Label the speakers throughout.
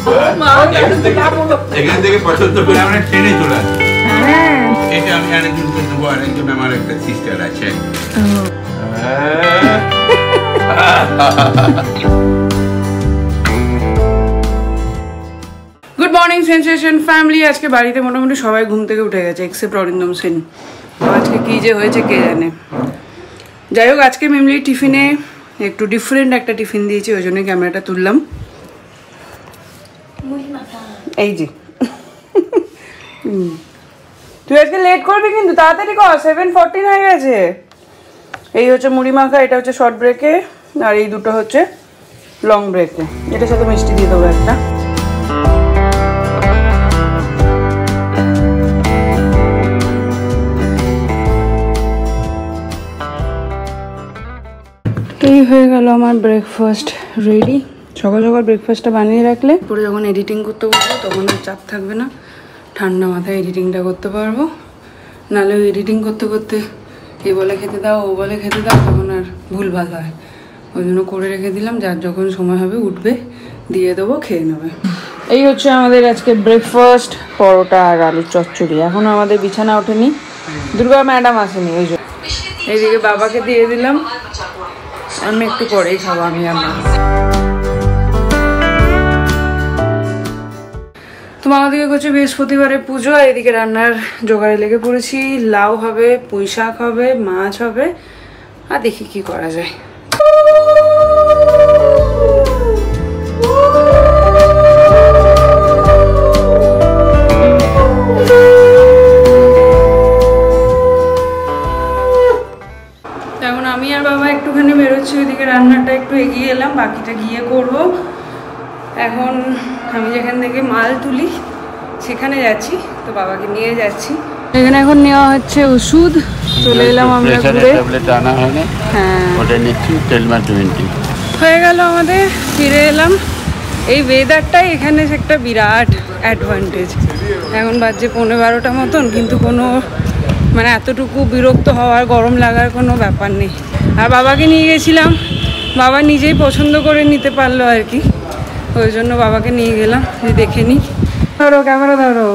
Speaker 1: এখান থেকে পছন্দ করে আমরা ট্রেনে চলে আসি। এটা আমি আরেকজনকে দেবো, আরেকজন আমার একটা সিস্টার আছে।
Speaker 2: Good morning sensation family. আজকে বাড়িতে মোটামুটি সবাই ঘুম থেকে উঠে গেছে এক্সেপ্ট অরিন্দম সেন। আজকে কী যে হয়েছে কে জানে। যাই হোক, আজকে মিমলি টিফিনে একটু ডিফারেন্ট একটা টিফিন দিয়েছি, ওই জন্য ক্যামেরাটা তুললাম। এই যে তুই আজকে লেট করবি কিন্তু, তাড়াতাড়ি কর, 7:14 হয়ে গেছে। এই হচ্ছে মুড়ি মাখা, এটা হচ্ছে শর্ট ব্রেকে, আর এই দুটো হচ্ছে লং ব্রেকে। এটার সাথে মিষ্টি দিয়ে দেবো একটা। এই হয়ে গেল আমার ব্রেকফাস্ট রেডি। সকাল সকাল ব্রেকফাস্টটা বানিয়ে রাখলে পরে যখন এডিটিং করতে বসবো তখন আর চাপ থাকবে না, ঠান্ডা মাথায় এডিটিংটা করতে পারবো। নাহলে ওই এডিটিং করতে করতে এ বলে খেতে দাও, ও বলে খেতে দাও, তখন আর ভুলভাল হয়। ওই জন্য করে রেখে দিলাম, যার যখন সময় হবে উঠবে, দিয়ে দেবো, খেয়ে নেবে। এই হচ্ছে আমাদের আজকে ব্রেকফাস্ট, পরোটা আর আলুর চচ্চড়ি। এখনও আমাদের বিছানা ওঠেনি, দুর্গা ম্যাডাম আসেনি, ওই জন্য। এইদিকে বাবাকে দিয়ে দিলাম, আমি একটু পরেই খাবো আমি আমার। তো আমাদেরকে হচ্ছে বৃহস্পতিবারে পুজো, এদিকে রান্নার জোগাড়ে লেগে পড়েছি। লাউ হবে, পুঁই শাক হবে, মাছ হবে, আর দেখি কি করা যায়। এখন আমি আর বাবা একটুখানি বেরোচ্ছি, ওইদিকে রান্নাটা একটু এগিয়ে এলাম, বাকিটা গিয়ে করব। এখন আমি যেখান থেকে মাল তুলি সেখানে যাচ্ছি, তো বাবাকে নিয়ে যাচ্ছি। এখানে এখন নেওয়া হচ্ছে ওষুধ। চলে এলাম আমরা ঘুরে। হ্যাঁ,
Speaker 1: ওটা নিচ্ছি, টেলমা 20
Speaker 2: হয়ে গেল আমাদের, ফিরে এলাম। এই ওয়েদারটাই এখানে একটা বিরাট অ্যাডভান্টেজ। এখন বাজছে 11:15 মতন, কিন্তু কোনো মানে এতটুকু বিরক্ত হওয়ার, গরম লাগার কোনো ব্যাপার নেই। আর বাবাকে নিয়ে গেছিলাম, বাবা নিজেই পছন্দ করে নিতে পারলো আর কি, ওই জন্য বাবাকে নিয়ে গেলাম যে দেখে নিই। ধরো ক্যামেরা ধরো।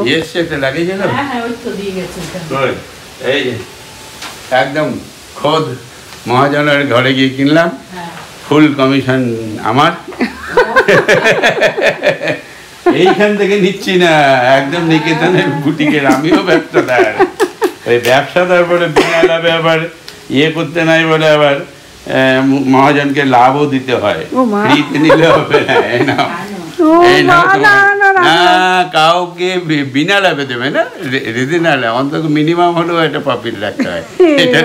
Speaker 1: এই যে একদম খোদ মহাজনের ঘরে গিয়ে কিনলাম, ফুল কমিশন আমার। এইখান থেকে নিচ্ছি না, একদম নিকেতনের বুটিকের। আমিও ব্যবসাদার, ওই ব্যবসাদার বলে বিনা লাভে আবার ইয়ে করতে নাই বলে আবার মহাজনকে লাভও দিতে হয়, ফ্রিতে নিলে হবে না। কাউকে বিনা লাভে দেবে না, রেডি না, অন্তত মিনিমাম হলেও একটা প্রফিট রাখতে হয়। এটা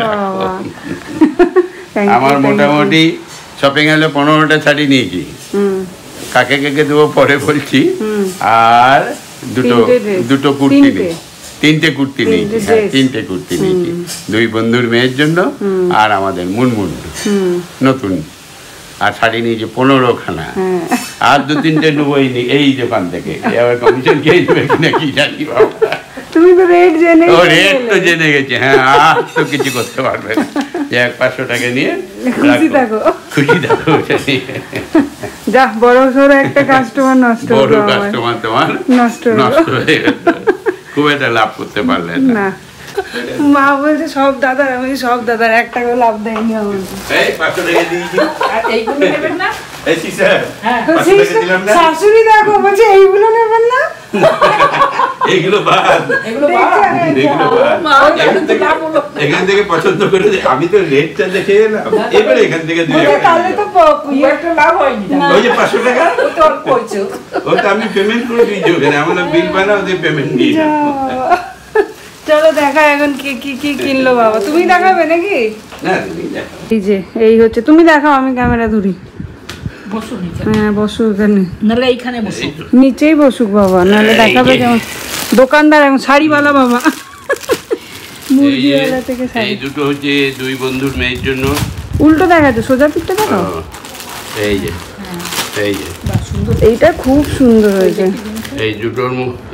Speaker 1: আমার মোটামুটি শপিং হলে 15টা শাড়ি নিয়েছি, কাকে কাকে দেবো পরে বলছি। আর দুটো কুর্তি নিয়েছি, 3টে কুর্তি নিয়েছি, 3টে কুর্তি নিয়েছি, 2 বন্ধুর মেয়ের জন্য আর আমাদের মুনমুন নতুন। আর শাড়ি নিয়েছি 15খানা, আর 2-3টে নেবো এই দোকান থেকে। এবার কমিশন কে দেবে কিনা কি জানি বাবা।
Speaker 2: তুমি তো রেট জেনে,
Speaker 1: ও রেট তো জেনে গেছে। হ্যাঁ, আর তো কিছু করতে পারবে না। 500 টাকা নিয়ে
Speaker 2: খুশি থাকো,
Speaker 1: খুশি থাকো।
Speaker 2: যা বড় সড়ো একটা কাস্টমার নষ্ট,
Speaker 1: বড় কাস্টমার তোমার নষ্ট হয়ে গেল, খুব একটা লাভ করতে পারলেন না।
Speaker 2: মা বলছে সব দাদার, আমি সব দাদার, একটা করে লাভ দেয়নি আমার।
Speaker 1: এই 500 টাকা দিয়েছি,
Speaker 2: এইগুলো নেবেন না?
Speaker 1: এই স্যার
Speaker 2: শাশুড়ি দেখো বলছে এইগুলো নেবেন না,
Speaker 1: এইগুলো বাদ, এগুলো বাদ। এখান থেকে পছন্দ করে, আমি তো রেটটা দেখে এলাম, এবারে এখান থেকে
Speaker 2: তাহলে তো একটা লাভ হয়নি।
Speaker 1: ওই যে 500 টাকা ওটা আমি পেমেন্ট করে দিয়েছি ওখানে, আমরা বিল বানাও দিয়ে পেমেন্ট দিয়ে।
Speaker 2: চলো দেখা এখন কি কি কি কিনলো বাবা। তুমি দেখাবে নাকি? এই যে এই হচ্ছে, তুমি দেখাও, আমি ক্যামেরা ধরি। হ্যাঁ বসো এখানে, নাহলে এইখানে বসো, নিচেই বসুক বাবা, নাহলে দেখাবে কেমন। দোকানদার এখন শাড়িওয়ালা বাবা, মুরগিওয়ালা থেকে শাড়ি।
Speaker 1: এই দুটো হচ্ছে 2 বন্ধুর মেয়ের জন্য।
Speaker 2: উল্টো দেখাচ্ছে, সোজা পিঠটা দেখো।
Speaker 1: এই যে এই যে
Speaker 2: এইটা খুব সুন্দর হয়েছে।
Speaker 1: এই দুটো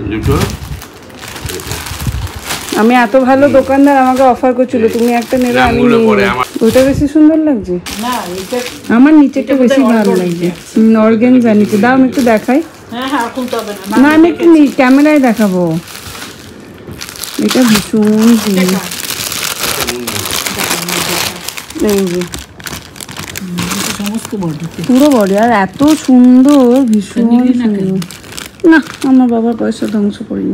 Speaker 2: আমি এত ভালো দোকানদার, আমাকে অফার করছিল তুমি একটা নেবে, আমি ওটা বেশি সুন্দর লাগছে। আমার নিচেটা বেশি ভালো লাগছে, অর্গানজা নিচে। দাও আমি একটু দেখাই। না আমি একটু ক্যামেরায় দেখাবো। এটা ভীষণ পুরো বডি আর এত সুন্দর, ভীষণ না আমার বাবার পয়সা ধ্বংস করিনি।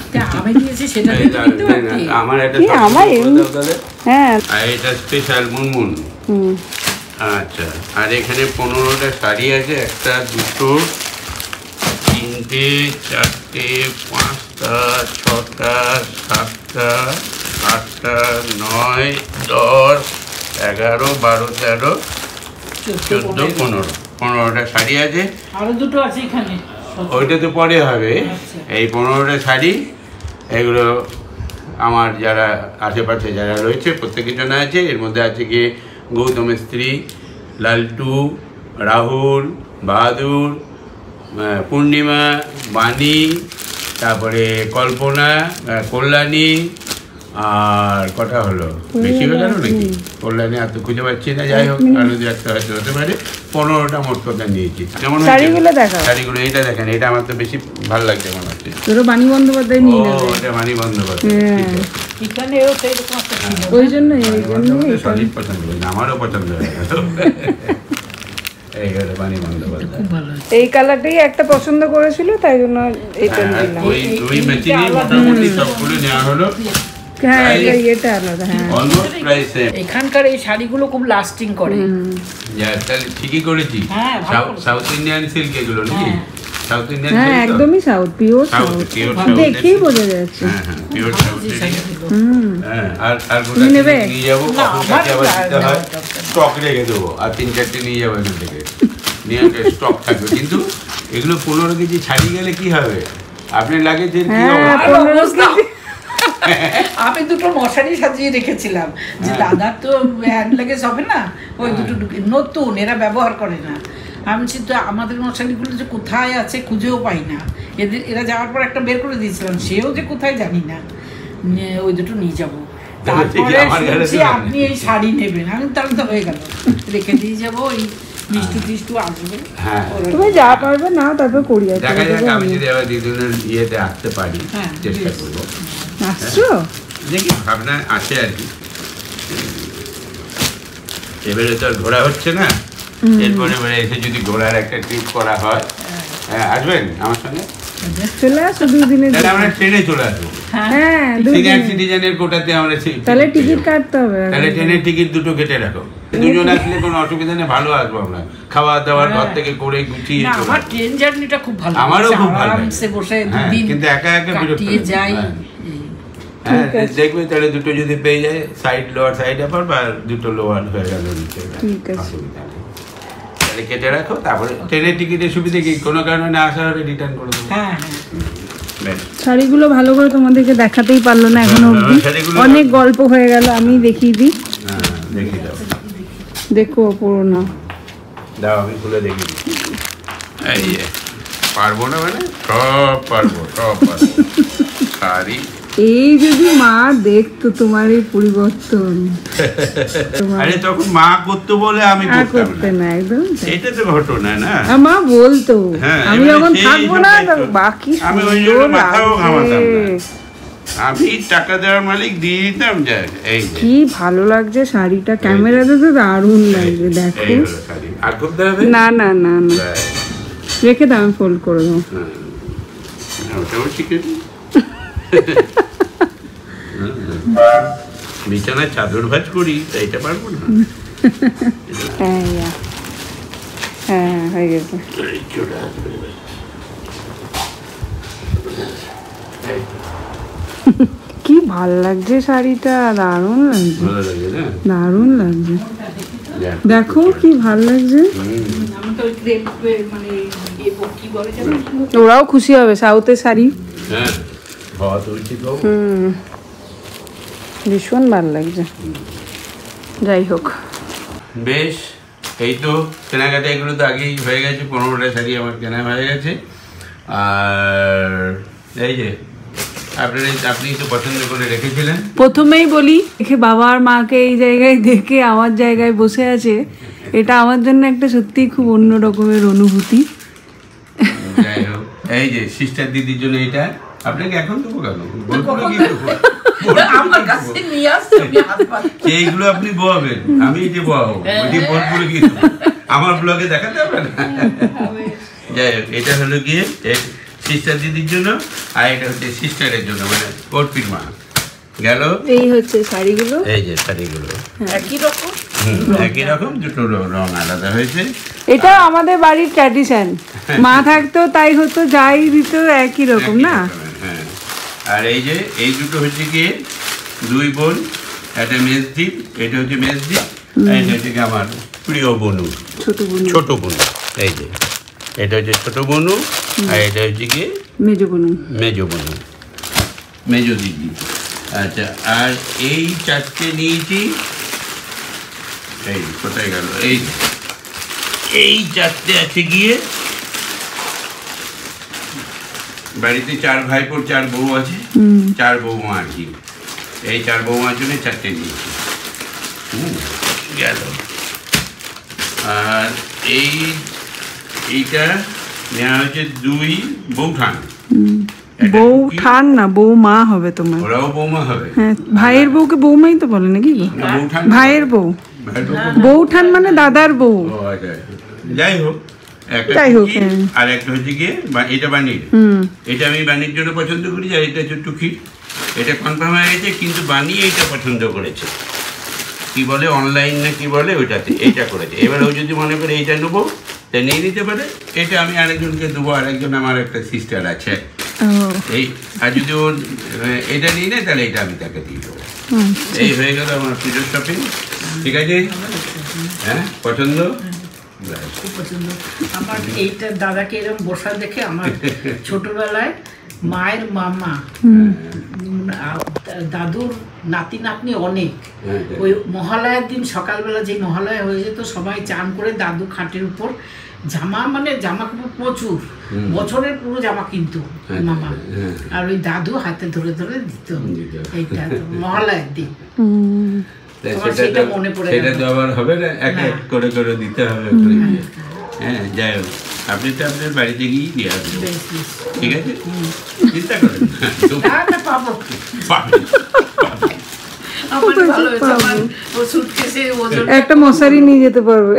Speaker 1: এটা স্পেশাল মুনমুন। আচ্ছা, আর এখানে 15টা শাড়ি আছে, 1টা 2টো 3টে 4টে 5টা 6টা 7টা 8টা 9 10 11 12 13 14 15 15টা শাড়ি আছে।
Speaker 3: আরো দুটো আছে এখানে,
Speaker 1: ওইটা তো পরে হবে। এই 15টা শাড়ি, এগুলো আমার যারা আশেপাশে যারা রয়েছে প্রত্যেকের জন্য আছে। এর মধ্যে আছে কি গৌতমের স্ত্রী, লালটু, রাহুল, বাহাদুর, পূর্ণিমা, বাণী, তারপরে কল্পনা, কল্যাণী, আর কটা হলো, বেশি হয়ে গেল নাকি? কল্যাণী আর তো খুঁজে পাচ্ছি না। যাই হোক, আরো দু একটা হয়তো হতে পারে। 15টা মোট কথা নিয়েছি। কেমন শাড়িগুলো? এইটা দেখেন, এটা আমার তো বেশি ভালো লাগছে মনে হচ্ছে।
Speaker 2: বাণী বন্দ্যোপাধ্যায় নিয়ে নেবে।
Speaker 1: ওটা বাণী বন্দ্যোপাধ্যায়,
Speaker 3: এখানেও সেইরকম একটা ছিল।
Speaker 2: ওই জন্য
Speaker 1: সঠিক পছন্দ হয়েছে, আমারও পছন্দ হয়ে গেল।
Speaker 2: এই কালারটাই একটা পছন্দ করেছিল, তাই জন্য এটা নিলাম।
Speaker 1: ওই ম্যাচিংই মোটামুটি সবগুলো নেওয়া হলো।
Speaker 2: হ্যাঁ, এটা আলাদা। হ্যাঁ,
Speaker 1: অলমোস্ট প্রাইস সেম।
Speaker 3: এখানকার এই শাড়িগুলো খুব লাস্টিং করে।
Speaker 1: তাহলে ঠিকই করেছি। সাউথ ইন্ডিয়ান সিল্ক এগুলো নাকি? সাউথ ইন্ডিয়ান,
Speaker 2: হ্যাঁ একদমই সাউথ, পিওর সাউথ, দেখেই বোঝা যাচ্ছে।
Speaker 1: হ্যাঁ হ্যাঁ, পিওর সাউথ। হ্যাঁ, আর গোটা নিয়ে যাবো, কাছে আবার দিতে হয়, স্টক রেখে দেবো, আর 3-4টে নিয়ে যাবো এখান থেকে, নিয়ে স্টক থাকবে। কিন্তু এগুলো 15 কেজি ছাড়িয়ে গেলে কি হবে? আপনি লাগেজের কি অবস্থা?
Speaker 3: আমি দুটো মশারি সাজিয়ে রেখেছিলাম যে দাদার তো হ্যান্ড লাগেজ হবে না, ওই দুটো নতুন, এরা ব্যবহার করে না। আমি তো আমাদের মশারিগুলো যে কোথায় আছে খুঁজেও পাই না। এরা যাওয়ার পর একটা বের করে দিয়েছিলাম, সেও যে কোথায় জানি না। ওই দুটো নিয়ে যাবো। তারপরে শুনছি আপনি এই শাড়ি নেবেন, আমি তাহলে তো হয়ে গেল, রেখে দিয়ে যাবো। ওই মিষ্টি টিষ্টু আসবে,
Speaker 2: তুমি যা পারবে না তারপর করিয়ে
Speaker 1: দেখা যাক। আমি যদি আবার দিদুনের ইয়েতে আসতে পারি, চেষ্টা করবো।
Speaker 2: আসছো
Speaker 1: দেখি, ভাবনা আছে আর কি। এবারে তো আর ঘোরা হচ্ছে না, এরপরে এসে যদি ঘোরার একটা ট্রিপ করা হয়, আসবেন আমার সঙ্গে?
Speaker 2: চলে আসো 2 দিনের জন্য।
Speaker 1: আমরা ট্রেনে চলে আসবো।
Speaker 2: হ্যাঁ,
Speaker 1: সিনিয়র সিটিজেনের কোটাতে আমরা,
Speaker 2: তাহলে টিকিট কাটতে হবে।
Speaker 1: তাহলে ট্রেনের টিকিট দুটো কেটে রাখো। দুজন আসলে কোনো অসুবিধা নেই, ভালো আসবো আমরা। খাওয়া দাওয়ার ঘর থেকে করে গুছিয়ে।
Speaker 3: আমার ট্রেন জার্নিটা খুব ভালো,
Speaker 1: আমারও খুব ভালো,
Speaker 3: আরামসে বসে দুদিন,
Speaker 1: কিন্তু একা একা বিরক্ত
Speaker 3: যাই।
Speaker 1: হ্যাঁ, দেখবে তাহলে দুটো যদি পেয়ে যায়, সাইড লোয়ার সাইড আপার, বা দুটো লোয়ার হয়ে গেল নিচে, অসুবিধা নেই। তাহলে কেটে রাখো, তারপরে ট্রেনের টিকিটের সুবিধা কি, কোনো কারণে না আসা হলে রিটার্ন করে দেবো।
Speaker 2: শাড়িগুলো ভালো করে তোমাদেরকে দেখাতেই পারলো না এখনো অবধি, অনেক গল্প হয়ে গেল। আমি দেখিয়ে দিই।
Speaker 1: দেখিয়ে দাও,
Speaker 2: দেখো পুরো না
Speaker 1: দাও, আমি খুলে দেখিয়ে দিই। এই পারবো না মানে সব পারবো, সব পারবো। শাড়ি
Speaker 2: এই যদি মা দেখতো তোমার এই পরিবর্তন।
Speaker 1: আরে তখন মা করতো বলে আমি করতে
Speaker 2: না, একদম
Speaker 1: এটা তো ঘটনা না।
Speaker 2: মা বলতো, আমি যখন থাকবো না বাকি
Speaker 1: আমি ওই জন্য মাথাও ঘামাতাম না, আমি টাকা দেওয়ার মালিক দিয়ে দিতাম। এই
Speaker 2: কি ভালো লাগছে শাড়িটা, ক্যামেরাতে তো দারুণ লাগছে। দেখো
Speaker 1: আর করতে হবে
Speaker 2: না না না না, রেখে দাও, আমি ফোল্ড করে দেবো।
Speaker 1: ওটাও শিখেছি। বিছানায় চাদর ভাঁজ করি, এইটা পারবো না।
Speaker 2: হ্যাঁ, হয়ে গেছে। কি ভাল লাগছে শাড়িটা, দারুণ লাগছে, দারুণ লাগছে। দেখো কি ভাল লাগছে। ওরাও খুশি হবে, সাউথের শাড়ি। ভীষণ ভালো লাগছে। যাই হোক,
Speaker 1: বেশ, এই তো কেনাকাটা এগুলো তো আগেই হয়ে গেছে। 15টা শাড়ি আমার কেনা হয়ে গেছে। আর এই যে আপনি তো পছন্দ করে রেখেছিলেন।
Speaker 2: প্রথমেই বলি, দেখে বাবা আর মাকে এই জায়গায় দেখে আমার জায়গায় বসে আছে, এটা আমার জন্য একটা সত্যিই খুব অন্য রকমের অনুভূতি।
Speaker 1: যাই হোক, এই যে সিস্টার দিদির জন্য এটা আপনাকে এখন দেবো কেন এইগুলো আপনি বোয়াবেন, আমি এই যে বোয়াবো বোলপুরে কি আমার ব্লগে দেখাতে হবে না। যাই হোক, এটা হলো গিয়ে সিস্টার দিদির জন্য, আর এটা হচ্ছে সিস্টারের জন্য, মানে কর্পির মা গেল।
Speaker 2: এই হচ্ছে শাড়িগুলো,
Speaker 1: এই যে শাড়িগুলো
Speaker 3: একই রকম,
Speaker 1: একই রকম, দুটো রং আলাদা হয়েছে।
Speaker 2: এটা আমাদের বাড়ির ট্র্যাডিশন, মা থাকতো তাই হতো, যাই দিত একই রকম না।
Speaker 1: হ্যাঁ, আর এই যে এই দুটো হচ্ছে গিয়ে দুই বোন, একটা মেজদ্বীপ, এটা হচ্ছে মেজদ্বীপ, আর এটা হচ্ছে আমার প্রিয় বনু, ছোট বনু। এই যে এটা হচ্ছে ছোট বনু, আর এটা হচ্ছে গিয়ে
Speaker 2: মেজো বনু,
Speaker 1: মেজো দিদি। আচ্ছা, আর এই চারটে নিয়েছি, এই কোথায় গেল, এই চারটে আছে গিয়ে বাড়িতে 4 ভাইপোর 4 বউ আছে, 4 বৌমা আর কি। এই 4 বৌমার জন্য 4টে নিয়েছি, গেল। আর এইটা নেওয়া হচ্ছে 2 বৌঠান।
Speaker 2: বৌঠান না, বৌমা হবে তোমার।
Speaker 1: ওরাও বৌমা হবে?
Speaker 2: হ্যাঁ, ভাইয়ের বউকে বৌমাই তো বলে নাকি? ভাইয়ের বউ, বৌঠান মানে দাদার বউ।
Speaker 1: যাই হোক, আর একটা হচ্ছে গিয়ে এটা বানির, এটা আমি বানির জন্য পছন্দ করি, আর এটা হচ্ছে টুকি। এটা কনফার্ম হয়ে গেছে, কিন্তু বানিয়ে এটা পছন্দ করেছে, কি বলে অনলাইন না কি বলে, ওইটাতে এইটা করেছে। এবার ও যদি মনে করে এইটা নেবো তা নিয়ে নিতে পারে, এটা আমি আরেকজনকে দেবো, আরেকজন আমার একটা সিস্টার আছে এই, আর যদি ও এটা নিয়ে নেয় তাহলে এটা আমি তাকে দিয়ে দেবো। এই হয়ে গেল আমার পুজোর শপিং। ঠিক আছে, হ্যাঁ পছন্দ,
Speaker 3: খুব পছন্দ আমার। এইটা দাদাকে এরকম বসা দেখে আমার ছোটবেলায় মায়ের মামা, দাদুর নাতি নাতনি অনেক, ওই মহালয়ার দিন সকালবেলা যে মহালয়া হয়ে যেত, সবাই চান করে দাদু খাটের উপর জামা, মানে জামা কাপড় প্রচুর, বছরের পুরো জামা কিনতো মামা, আর ওই দাদু হাতে ধরে ধরে দিত এইটা মহালয়ার দিন।
Speaker 1: সেটা তো আবার হবে না, এক এক করে করে দিতে হবে। হ্যাঁ, যাই হোক, আপনি তো আপনার বাড়িতে গিয়ে দিয়ে আসবেন, ঠিক আছে, চিন্তা করেন
Speaker 2: একটা মশারি নিয়ে যেতে পারবে।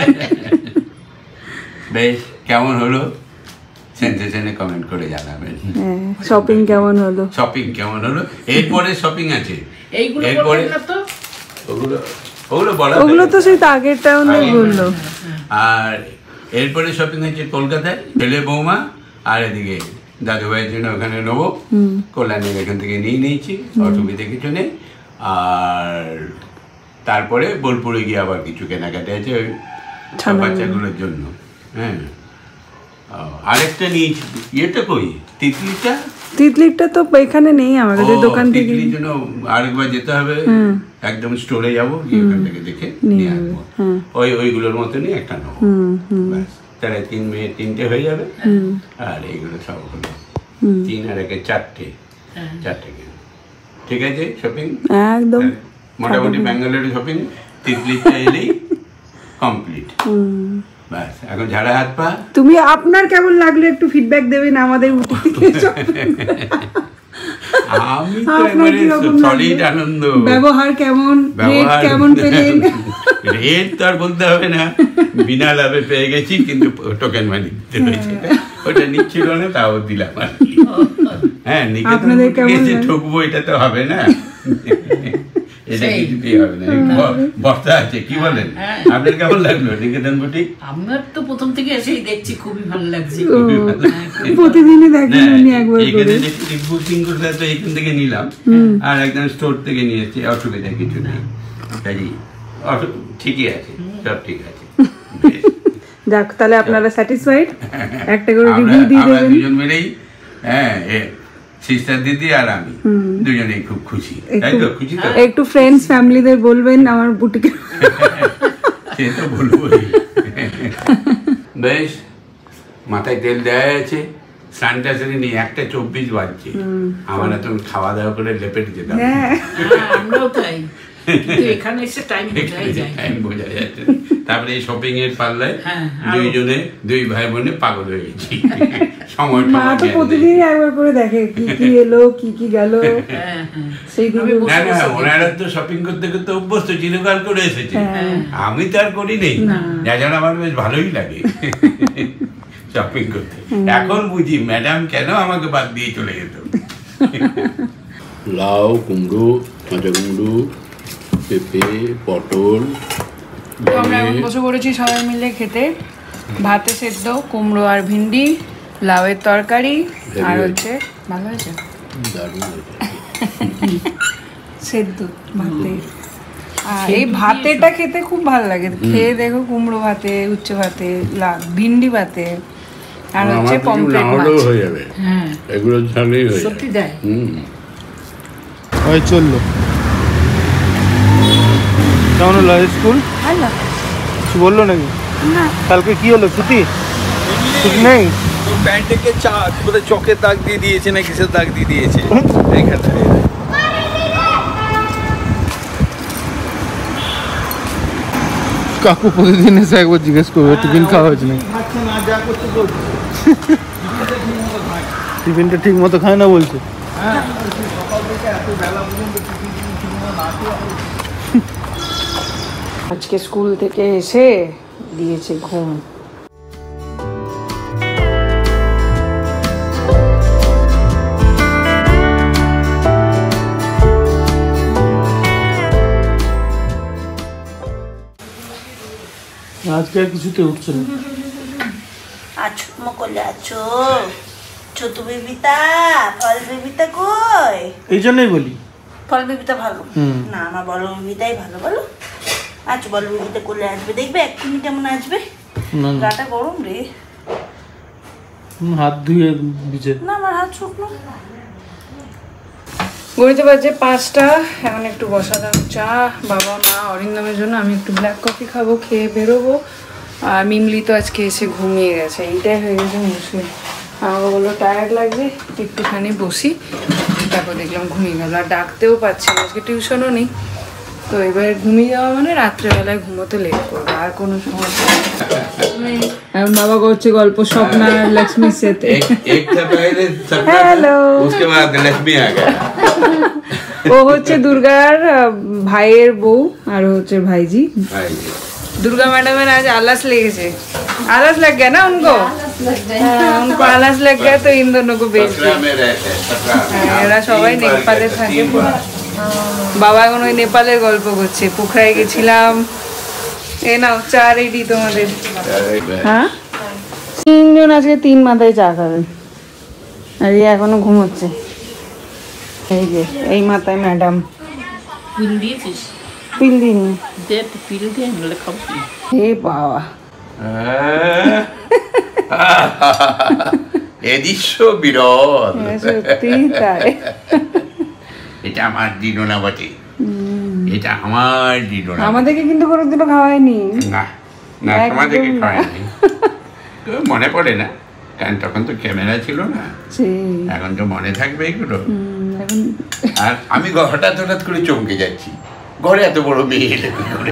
Speaker 1: বেশ, কেমন হলো সেন্সেশনে কমেন্ট করে জানাবেন।
Speaker 2: শপিং কেমন হলো,
Speaker 1: শপিং কেমন হলো। এরপরে শপিং আছে,
Speaker 3: এরপরে
Speaker 2: ওগুলো তো সেই আগেরটা বললো।
Speaker 1: আর এরপরে শপিং হচ্ছে কলকাতায়, ছেলে বৌমা, আর এদিকে দাদু ভাইয়ের জন্য ওখানে নেবো, কল্যাণীর এখান থেকে নিয়ে নিয়েছি, অসুবিধা কিছু নেই। আর তারপরে বোলপুরে গিয়ে আবার কিছু কেনাকাটা আছে ওই সব বাচ্চাগুলোর জন্য। হ্যাঁ, আরেকটা নিয়েছি, ইয়েটা কই, তিতলিটা তো এখানে নেই আমাদের দোকান থেকে, তিতলির জন্য আরেকবার যেতে হবে, একদম স্টোরে যাবো, ওখান থেকে দেখে নিয়ে আসবো। ওইগুলোর মতনই একটা নেবো, তাহলে 3 মেয়ে 3টে হয়ে যাবে। আর এইগুলো সব হলো 3 আর 1 4টে ঠিক আছে। শপিং একদম মোটামুটি ব্যাঙ্গালোরে শপিং, তিতলিটা এলেই কমপ্লিট। ব্যাস, এখন ঝাড়া হাত পা।
Speaker 2: তুমি আপনার কেমন লাগলো একটু ফিডব্যাক দেবেন আমাদের।
Speaker 1: আমি তো এবারে সলিড আনন্দ।
Speaker 2: ব্যবহার কেমন, রেট কেমন পেলেন?
Speaker 1: রেট তো আর বলতে হবে না, বিনা লাভে পেয়ে গেছি, কিন্তু টোকেন মানি দিতে হয়েছে, ওটা নিচ্ছিল না, তাও দিলাম। হ্যাঁ, নিকেতন ঠকবো এটা তো হবে না, এটা কিছুতেই হবে না। বর্তা আছে, কি বলেন? আপনার কেমন লাগলো নিকেতন বুটিক?
Speaker 3: আমার তো প্রথম থেকে এসেই দেখছি, খুবই ভালো লাগছে।
Speaker 2: প্রতিদিনই দেখেন উনি একবার করে।
Speaker 1: এখানে দেখি বুকিং করলে তো এখান থেকে নিলাম, আর একদম স্টোর থেকে নিয়েছি, অসুবিধা কিছু নেই। কাজেই ঠিকই আছে, সব ঠিক আছে।
Speaker 2: যাক, তাহলে আপনারা স্যাটিসফাইড? একটা করে রিভিউ দিয়ে দেবেন।
Speaker 1: আমরা দুজন মিলেই, হ্যাঁ, সিস্টার দিদি আর আমি দুজনেই খুব খুশি, তাই তো? খুশি তো?
Speaker 2: একটু ফ্রেন্ডস ফ্যামিলিদের বলবেন আমার বুটিকে।
Speaker 1: সে তো বলবোই। বেশ, মাথায় তেল দেওয়া আছে, স্নানটা সেরে নিয়ে 1:24 বাজছে। আমার এত খাওয়া দাওয়া করে লেপেট যেতাম।
Speaker 3: আমরাও তাই, কিন্তু এখানে এসে টাইম
Speaker 1: বোঝা যাচ্ছে। তারপরে এই শপিং এর পাল্লায় দুই ভাই বোনে পাগল হয়ে গেছি। সময়
Speaker 2: মা তো প্রতিদিন একবার করে দেখে কি কি এলো কি কি গেল।
Speaker 1: ওনারা তো শপিং করতে করতে অভ্যস্ত, চিরকাল করে এসেছে। আমি তো আর করি নেই, যার জন্য আমার বেশ ভালোই লাগে শপিং করতে। এখন বুঝি ম্যাডাম কেন আমাকে বাদ দিয়ে চলে যেত। লাউ, কুমড়ো, কাঁচা কুমড়ো, পেঁপে, পটল।
Speaker 2: আমরা এখন বসে পড়েছি সবাই মিলে খেতে। ভাতে সেদ্ধ, কুমড়ো আর ভিন্ডি, লাউয়ের তরকারি, আর হচ্ছে ভালো হয়েছে সেদ্ধ ভাতে। আর এই ভাতেটা খেতে খুব ভালো লাগে। খেয়ে দেখো, কুমড়ো ভাতে, উচ্চ ভাতে, ভিন্ডি ভাতে, আর হচ্ছে পমফ্রেট মাছ
Speaker 1: হয়ে যাবে। হ্যাঁ, এগুলো ঝালেই হয়ে
Speaker 3: সত্যি দেয়।
Speaker 4: ওই চললো। কেমন হলো স্কুল?
Speaker 2: ভালো।
Speaker 4: কিছু বললো নাকি?
Speaker 2: না।
Speaker 4: কালকে কি হলো? ছুটি নেই?
Speaker 5: প্যান্টকে চকের দাগ দিয়ে দিয়েছে না কিসের দাগ দিয়ে দিয়েছে এইখানটায়।
Speaker 4: কাকু প্রতিদিন এসে একবার জিজ্ঞেস করবে টিফিন খাওয়া হয়েছে নাকি। টিফিনটা ঠিক মতো খায় না বলছে।
Speaker 2: আজকে স্কুল থেকে এসে দিয়েছে ঘুম।
Speaker 4: আজকে আর কিছুতে উঠছে না।
Speaker 6: আছো মকলে আছো, ছোট বেবিতা, ফল বেবিতা কই?
Speaker 4: এই জন্যই বলি
Speaker 6: ফল বেবিতা ভালো না, আমার বড় বেবিতাই ভালো। বলো আচ্ছা, বড় বেবিতা কোলে আসবে, দেখবে এক্ষুনি কেমন আসবে। গাটা গরম রে,
Speaker 4: হাত ধুয়ে দিচ্ছে
Speaker 6: না আমার হাত শুকনো।
Speaker 2: ঘুরতে বাজে 5টা। এখন একটু বসালাম চা বাবা মা অরিন্দমের জন্য। আমি একটু ব্ল্যাক কফি খাবো, খেয়ে বেরোবো। আর মিমলি তো আজকে এসে ঘুমিয়ে গেছে, এইটাই হয়ে গেছে মুশকিল। আমাকে বললো টায়ার্ড লাগছে, একটুখানি বসি। তারপর দেখলাম ঘুমিয়ে গেল, আর ডাকতেও পাচ্ছি না, আজকে টিউশনও নেই। তো এবার ঘুমিয়ে যাওয়া মানে রাত্রেবেলায় ঘুমোতে লেট করবো, আর কোনো সমস্যা নেই। এখন বাবা করছে গল্প স্বপ্না লক্ষ্মী সাথে। হ্যালো, ও হচ্ছে দুর্গার ভাইয়ের বউ, আর হচ্ছে ভাইজি। दुर्गा मैडम है आज आलस लेगे, आलस लग गया ना उनको, उनको आलस लग गया तो इन दोनों को बेच दिया। এরা সবাই নেপালে থাকে। বাবা এখন ওই নেপালের গল্প করছে, পোখরায় গেছিলাম। এ নাও চা রেডি তোমাদের। হ্যাঁ, 3 জন আজকে 3 মাথায় চা খাবে, আর এই এখনো ঘুমোচ্ছে। এই যে এই মাথায় ম্যাডাম
Speaker 3: পিল দিয়েছিস?
Speaker 2: পিল দিইনি।
Speaker 3: দে তো পিল দিয়ে নলে খাবো।
Speaker 2: এ বাবা,
Speaker 1: এ দৃশ্য বিরল।
Speaker 2: সত্যি তাই।
Speaker 1: এটা আমার দিদোনা বটে, এটা আমার দিদোনা।
Speaker 2: আমাদেরকে কিন্তু কোনোদিনও খাওয়ায়নি।
Speaker 1: না না, তোমাদেরকে খাওয়ায়নি, মনে পড়ে না, কারণ তখন তো ক্যামেরা ছিল না। এখন তো মনে থাকবে এগুলো। আর আমি হঠাৎ হঠাৎ করে চমকে যাচ্ছি, ঘরে এত বড় মেয়ে এলে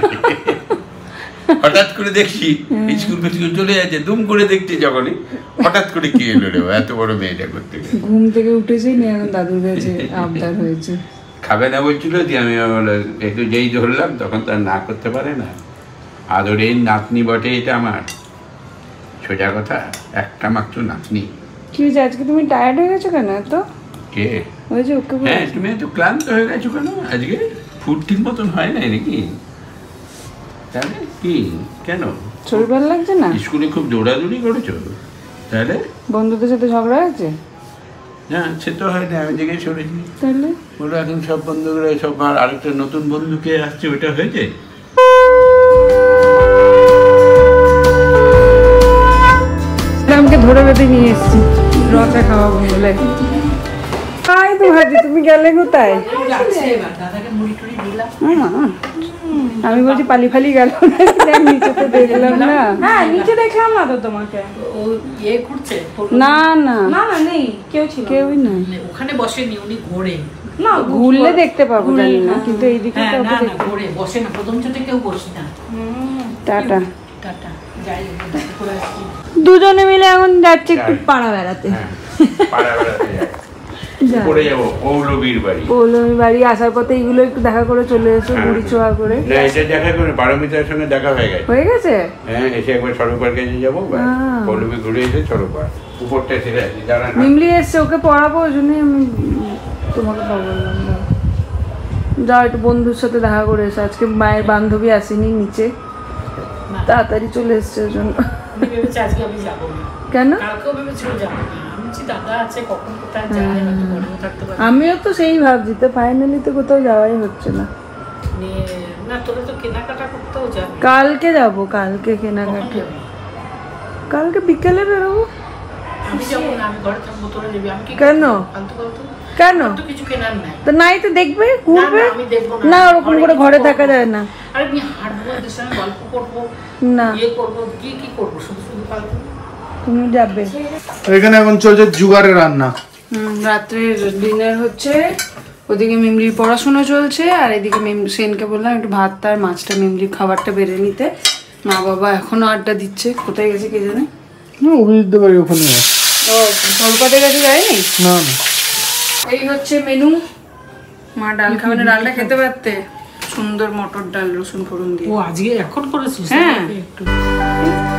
Speaker 1: হঠাৎ করে দেখছি স্কুল ফিস্কুল চলে যাচ্ছে, দুম করে দেখছি যখনই, হঠাৎ করে কি এলো রে এত বড় মেয়েটা করতে।
Speaker 2: ঘুম থেকে উঠেছেই না, এখন দাদুর কাছে আবদার হয়েছে।
Speaker 1: খাবে না বলছিল, যে আমি একটু যেই ধরলাম তখন তার না করতে পারে না। আদরের নাতনি বটে এটা আমার, সোজা কথা, একটা মাত্র নাতনি।
Speaker 2: কি হয়েছে আজকে, তুমি টায়ার্ড হয়ে গেছো কেন এত?
Speaker 1: কে?
Speaker 2: ওই যে ওকে।
Speaker 1: হ্যাঁ, তুমি এত ক্লান্ত হয়ে গেছো কেন আজকে? ফুড ঠিক মতন হয় নাই নাকি? তাহলে কি, কেন
Speaker 2: শরীর ভালো লাগছে না?
Speaker 1: স্কুলে খুব দৌড়াদৌড়ি করেছো তাহলে?
Speaker 2: বন্ধুদের সাথে ঝগড়া হয়েছে?
Speaker 1: হ্যাঁ, সে তো হয় না, আমি দেখে সরেছি।
Speaker 2: তাহলে
Speaker 1: বলো এখন সব বন্ধুগুলো সব, আর আরেকটা নতুন বন্ধুকে আসছে, ওইটা হয়েছে?
Speaker 2: আমাকে ধরে বেঁধে নিয়ে এসছি রচা খাওয়াবো বলে। তাই তো ভাবছি, তুমি গেলে কোথায়? আমি বলছি পালি ফালি গেল নিচেতে দেখলাম না। হ্যাঁ, নিচে দেখলাম না তো তোমাকে।
Speaker 3: ঘুরছে
Speaker 2: না না না, নেই কেউ ছিল, কেউই না।
Speaker 3: ওখানে বসেনি, উনি ঘোরে
Speaker 2: না ঘুরলে দেখতে পাবো জানি না, কিন্তু এইদিকে
Speaker 3: হ্যাঁ,
Speaker 2: কাউকে
Speaker 3: না না
Speaker 2: দেখতে
Speaker 3: ঘুরে বসে না, প্রথম চোটে কেউ বসে না।
Speaker 2: টাটা।
Speaker 3: টাটা, যাই হোক, দেখা করে আসি।
Speaker 2: দুজনে মিলে এখন যাচ্ছে একটু পাড়া বেড়াতে।
Speaker 1: হ্যাঁ, পাড়া বেড়াতে যাই। উপরে যাবো পৌলবীর বাড়ি।
Speaker 2: পৌলমী বাড়ি আসার পথে এইগুলো একটু দেখা করে চলে এসো, বুড়ি ছোঁয়া করে।
Speaker 1: না, এটা দেখা করে পারমিতার সঙ্গে দেখা হয়ে গেছে।
Speaker 2: হয়ে গেছে?
Speaker 1: হ্যাঁ, এসে একবার সড়ক পার্কে যাবো, পৌলবী ঘুরে এসে সড়ক পার্ক উপরটা ছেড়ে আসি। যারা না
Speaker 2: মিমলি এসছে, ওকে পড়াবো, ওই জন্যই আমি তোমাকে বললাম যাও একটু বন্ধুর সাথে দেখা করে এসো। আজকে মায়ের বান্ধবী আসেনি নিচে, তাড়াতাড়ি চলে এসছে ওই জন্য।
Speaker 3: আমি ভেবেছি আজকে আমি যাবো না,
Speaker 2: কেন?
Speaker 3: কালকেও ভেবেছিল যাবো না। আমি বলছি দাদা আছে, কখন কোথায় যায়, হয়তো ঘরেও থাকতে পারে।
Speaker 2: আমিও তো সেই ভাবছি, তো ফাইনালি তো কোথাও যাওয়াই হচ্ছে না।
Speaker 3: না, তোরা তো কেনাকাটা করতেও যাবে।
Speaker 2: কালকে যাব, কালকে
Speaker 3: কখন
Speaker 2: কেনাকাটা,
Speaker 3: যাবি?
Speaker 2: কালকে বিকেলে বেরোবো।
Speaker 3: আমি যাবো না, আমি ঘরে থাকবো, তোরা যাবি। আমি কি
Speaker 2: কেন?
Speaker 3: ফালতু ফালতু
Speaker 2: কেন?
Speaker 3: তো কিছু কেনার নাই।
Speaker 2: তো নাই তো দেখবে, ঘুরবে।
Speaker 3: না, আমি দেখবো না।
Speaker 2: না, ওরকম করে ঘরে থাকা যায় না।
Speaker 3: আরে আমি হাঁটবো, ওদের সঙ্গে গল্প করবো,
Speaker 2: না,
Speaker 3: ইয়ে করবো, কি করবো, শুধু শুধু ফালতু।
Speaker 2: তুমি যাবে।
Speaker 4: এখানে এখন চলছে জুগারে রান্না।
Speaker 2: রাত্রের ডিনার হচ্ছে, ওদিকে মিমলির পড়াশোনা চলছে, আর এদিকে সেনকে বললাম একটু ভাত আর মাছটা মিমলির খাবারটা বেড়ে নিতে। মা বাবা এখনো আড্ডা দিচ্ছে, কোথায় গেছে কে জানে।
Speaker 4: অভিজিৎ বাড়ি ওখানে।
Speaker 2: ও কলকাতায় গেছে, যায়নি।
Speaker 4: না না,
Speaker 2: এই হচ্ছে মেনু। মা ডাল খাবে না, ডালটা খেতে পারতে, সুন্দর মটর ডাল রসুন ফোড়ন দিয়ে।
Speaker 3: ও আজকে এখন করেছিস?
Speaker 2: হ্যাঁ।
Speaker 3: একটু